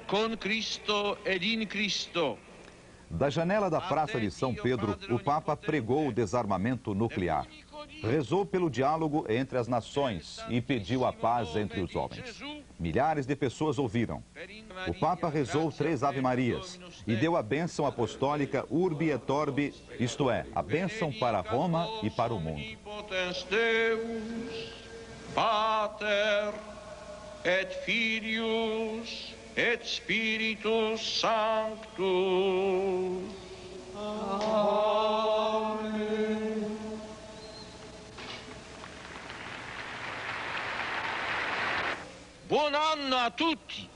con Cristo ed in Cristo. Da janela da Praça de São Pedro, o Papa pregou o desarmamento nuclear. Rezou pelo diálogo entre as nações e pediu a paz entre os homens. Milhares de pessoas ouviram. O Papa rezou 3 Ave-Marias e deu a bênção apostólica Urbi et Orbi, isto é, a bênção para Roma e para o mundo. Pater et Filius et Spiritus Sanctus. Amen. Buon anno a tutti!